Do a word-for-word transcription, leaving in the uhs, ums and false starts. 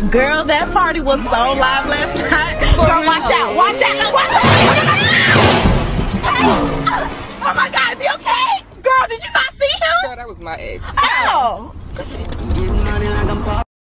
Girl, that party was so live last night. Girl, watch out, watch out, watch out. Oh my God, is he okay? Girl, did you not see him? Girl, that was my ex. Oh.